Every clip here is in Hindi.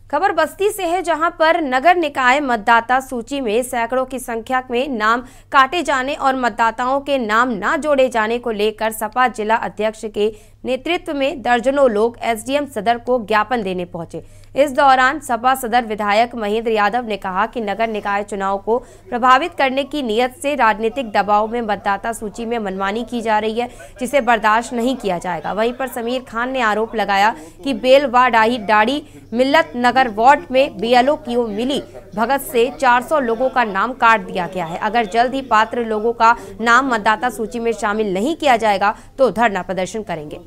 खबर बस्ती से है, जहां पर नगर निकाय मतदाता सूची में सैकड़ों की संख्या में नाम काटे जाने और मतदाताओं के नाम न जोड़े जाने को लेकर सपा जिला अध्यक्ष के नेतृत्व में दर्जनों लोग एसडीएम सदर को ज्ञापन देने पहुंचे। इस दौरान सपा सदर विधायक महेंद्र यादव ने कहा कि नगर निकाय चुनाव को प्रभावित करने की नीयत से राजनीतिक दबाव में मतदाता सूची में मनमानी की जा रही है, जिसे बर्दाश्त नहीं किया जाएगा। वहीं पर समीर खान ने आरोप लगाया कि बेल व डाड़ी मिल्लत नगर वार्ड में बीएलओ की मिली भगत से 400 लोगों का नाम काट दिया गया है। अगर जल्द ही पात्र लोगों का नाम मतदाता सूची में शामिल नहीं किया जाएगा तो धरना प्रदर्शन करेंगे।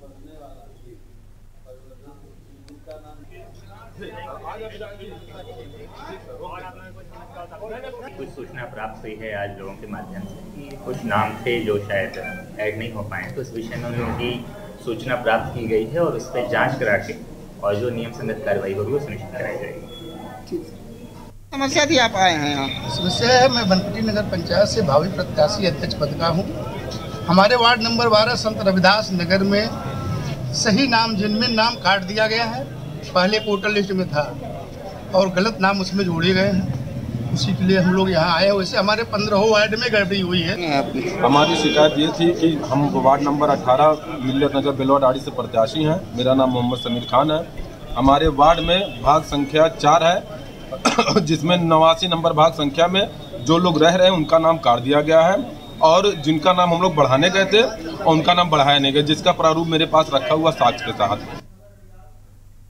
कुछ सूचना प्राप्त हुई है आज लोगों के माध्यम से कि कुछ नाम थे जो शायद ऐड नहीं हो पाए, तो इस विषय में उन लोगों की सूचना प्राप्त की गई है और उस पर जांच करा के और जो नियम संगत कार्रवाई होगी वो सुनिश्चित कराई जाएगी। समस्या थी, आप आए हैं यहाँ? समस्या है, मैं बनपटी नगर पंचायत से भावी प्रत्याशी अध्यक्ष पद का हूँ। हमारे वार्ड नंबर 12 संत रविदास नगर में सही नाम जिनमें नाम काट दिया गया है, पहले वोटर लिस्ट में था और गलत नाम उसमें जोड़े गए हैं। उसी के लिए हम लोग यहाँ आए हैं। वैसे हमारे 15 वार्ड में गड़बड़ी हुई है। हमारी शिकायत ये थी कि हम वार्ड नंबर 18 मिल्लत नगर बेलवाडाड़ी से प्रत्याशी हैं। मेरा नाम मोहम्मद समीर खान है। हमारे वार्ड में भाग संख्या 4 है, जिसमें 89 नंबर भाग संख्या में जो लोग रह रहे हैं उनका नाम काट दिया गया है और जिनका नाम हम लोग बढ़ाने गए थे और उनका नाम बढ़ाया नहीं गया, जिसका प्रारूप मेरे पास रखा हुआ साक्ष्य के साथ।